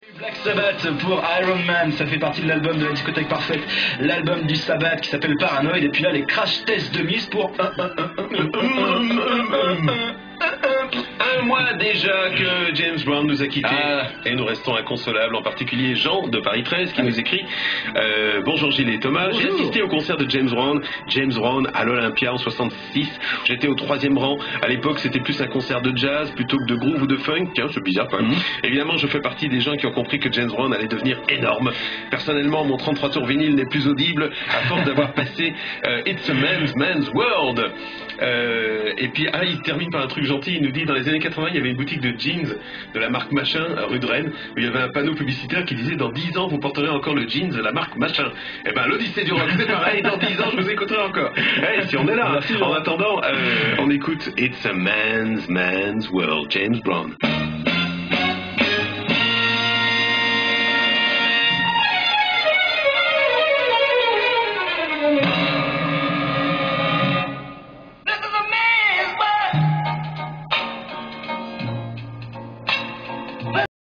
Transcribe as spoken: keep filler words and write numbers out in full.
Black Sabbath pour Iron Man, ça fait partie de l'album de la discothèque parfaite, l'album du Sabbath qui s'appelle Paranoid, et puis là les Crash Test de Mise pour un mois déjà que James Brown nous a quittés ah. et nous restons inconsolables, en particulier Jean de Paris treize qui ah. nous écrit euh, bonjour Gilles et Thomas, j'ai assisté au concert de James Brown, James Brown à l'Olympia en soixante-six, j'étais au troisième rang, à l'époque c'était plus un concert de jazz plutôt que de groove ou de funk, tiens c'est bizarre quand même. Mm-hmm. Évidemment je fais partie des gens qui ont compris que James Brown allait devenir énorme. Personnellement mon trente-trois tours vinyle n'est plus audible à force d'avoir passé euh, It's a Man's Man's World. Euh, et puis ah, il termine par un truc gentil, il nous dit dans les années quatre-vingts il y avait une boutique de jeans de la marque Machin rue de Rennes où il y avait un panneau publicitaire qui disait dans dix ans vous porterez encore le jeans de la marque Machin. Et ben l'Odyssée du rock c'est pareil, dans dix ans je vous écouterai encore. Hey, si on est là, en attendant euh, on écoute It's a Man's Man's World, James Brown.